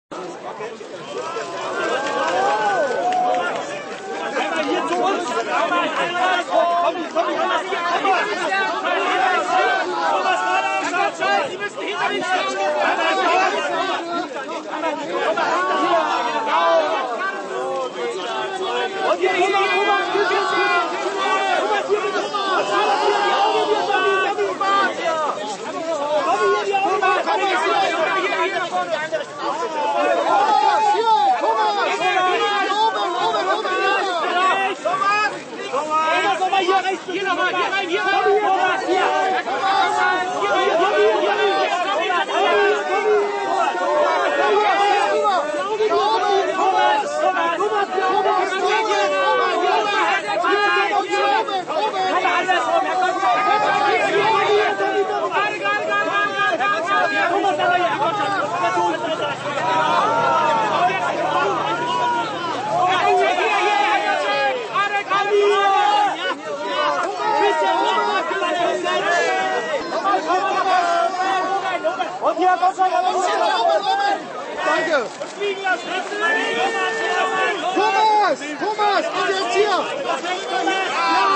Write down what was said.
Hier zu uns! Sie müssen hinter den Stellen und hier, hier nochmal, hier rein, hier rein! Und hier, Gott sei Dank, danke. Thomas, und jetzt hier.